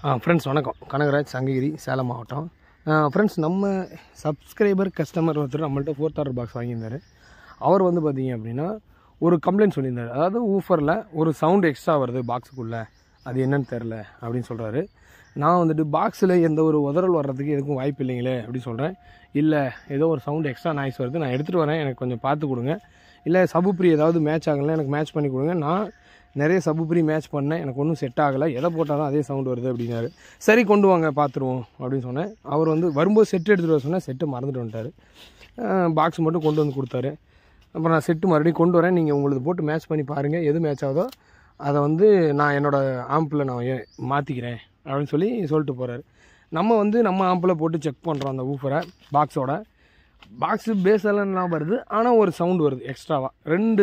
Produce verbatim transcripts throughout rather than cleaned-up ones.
Friends வணக்கம். கனகராஜ், சங்ககிரி, சேலம் மாவட்டம். Friends, நம்ம சப்ஸ்கிரைபர் கஸ்டமர் ஒருத்தர் நம்மள்ட்ட ஃபோர்த் ஆர்டர் பாக்ஸ் வாங்கியிருந்தார். அவர் வந்து பார்த்திங்க அப்படின்னா ஒரு கம்ப்ளைண்ட் சொல்லியிருந்தார். அதாவது ஊஃபரில் ஒரு சவுண்டு எக்ஸ்ட்ரா வருது பாக்ஸுக்குள்ளே, அது என்னன்னு தெரில அப்படின்னு சொல்கிறாரு. நான் வந்துட்டு பாக்ஸில் எந்த ஒரு உதறல் வர்றதுக்கு எதுக்கும் வாய்ப்பு இல்லைங்களே அப்படின்னு சொல்கிறேன். இல்லை, ஏதோ ஒரு சவுண்டு எக்ஸ்ட்ரா நாய்ஸ் வருது, நான் எடுத்துகிட்டு வரேன், எனக்கு கொஞ்சம் பார்த்து கொடுங்க. இல்லை சபுப்ரி ஏதாவது மேட்ச் ஆகலை, எனக்கு மேட்ச் பண்ணி கொடுங்க. நான் நிறைய சபுப்ரி மேட்ச் பண்ணேன், எனக்கு ஒன்றும் செட் ஆகலை, எதை போட்டால் தான் அதே சவுண்டு வருது அப்படின்னாரு. சரி கொண்டு வாங்க பார்த்துருவோம் அப்படின்னு சொன்னேன். அவர் வந்து வரும்போது செட்டு எடுத்துகிட்டு வர சொன்னேன், செட்டு மறந்துட்டு வந்துட்டார். பாக்ஸ் மட்டும் கொண்டு வந்து கொடுத்தாரு. அப்புறம் நான் செட்டு மறுபடியும் கொண்டு வரேன், நீங்கள் உங்களுக்கு போட்டு மேட்ச் பண்ணி பாருங்கள், எது மேட்ச் ஆகுதோ அதை வந்து நான் என்னோடய ஆம்பில் நான் மாற்றிக்கிறேன் அப்படின்னு சொல்லி சொல்லிட்டு போகிறாரு. நம்ம வந்து நம்ம ஆம்பில் போட்டு செக் பண்ணுறோம் அந்த ஊஃபரை. பாக்ஸோட பாக்ஸு பேஸெல்லாம் வருது, ஆனால் ஒரு சவுண்டு வருது எக்ஸ்ட்ராவாக. ரெண்டு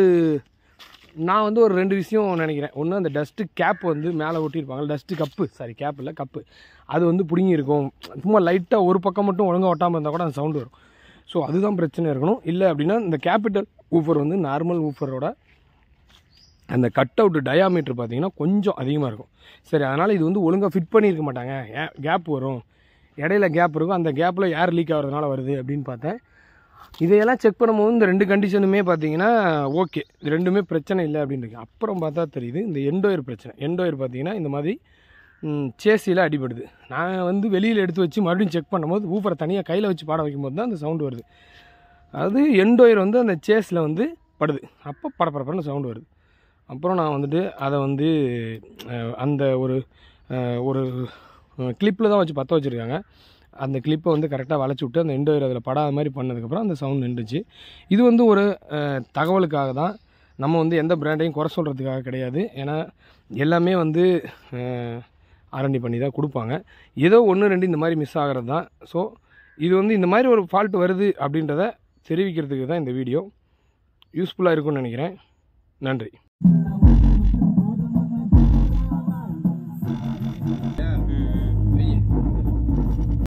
நான் வந்து ஒரு ரெண்டு விஷயம் நினைக்கிறேன். ஒன்று, அந்த டஸ்ட்டு கேப் வந்து மேலே ஒட்டியிருப்பாங்க, டஸ்ட்டு கப்பு, சாரி கேப் இல்லை கப்பு, அது வந்து பிடுங்கி இருக்கும். சும்மா லைட்டாக ஒரு பக்கம் மட்டும் ஒழுங்காக ஒட்டாமல் இருந்தால் கூட அந்த சவுண்டு வரும். ஸோ அதுதான் பிரச்சனை இருக்கணும். இல்லை அப்படின்னா இந்த கேபிட்டல் ஊஃபர் வந்து நார்மல் ஊஃபரோட அந்த கட் அவுட் டயாமீட்டர் பார்த்திங்கன்னா கொஞ்சம் அதிகமாக இருக்கும். சரி, அதனால் இது வந்து ஒழுங்காக ஃபிட் பண்ணியிருக்க மாட்டாங்க, கேப் வரும், இடையில கேப் இருக்கும், அந்த கேப்பில் ஏர் லீக் ஆகிறதுனால வருது அப்படின்னு பார்த்தேன். இதையெல்லாம் செக் பண்ணும்போது இந்த ரெண்டு கண்டிஷனுமே பார்த்தீங்கன்னா ஓகே, இது ரெண்டுமே பிரச்சனை இல்லை அப்படின்றது. அப்புறம் பார்த்தா தெரியுது இந்த எண்டோயர் பிரச்சனை. எண்டோயர் பார்த்தீங்கன்னா இந்த மாதிரி சேசியில் அடிபடுது. நான் வந்து வெளியில் எடுத்து வச்சு மறுபடியும் செக் பண்ணும்போது ஊஃபரை தனியாக கையில் வச்சு பாட வைக்கும்போது தான் அந்த சவுண்டு வருது. அது எண்டோயர் வந்து அந்த சேஸில் வந்து படுது, அப்போ படப்படப்படன்னு சவுண்டு வருது. அப்புறம் நான் வந்துட்டு அதை வந்து அந்த ஒரு ஒரு கிளிப்பில் தான் வச்சு பற்ற வச்சுருக்காங்க. அந்த கிளிப்பை வந்து கரெக்டாக வளைச்சி விட்டு அந்த எண்டோயர் அதில் படாத மாதிரி பண்ணதுக்கப்புறம் அந்த சவுண்ட் நின்றுச்சு. இது வந்து ஒரு தகவலுக்காக தான், நம்ம வந்து எந்த பிராண்டையும் குறை சொல்கிறதுக்காக கிடையாது. ஏன்னா எல்லாமே வந்து ஆர்என்டி பண்ணி தான் கொடுப்பாங்க. ஏதோ ஒன்று ரெண்டு இந்த மாதிரி மிஸ் ஆகிறது தான். ஸோ இது வந்து இந்த மாதிரி ஒரு ஃபால்ட் வருது அப்படின்றத தெரிவிக்கிறதுக்கு தான் இந்த வீடியோ யூஸ்ஃபுல்லாக இருக்கும்னு நினைக்கிறேன். நன்றி.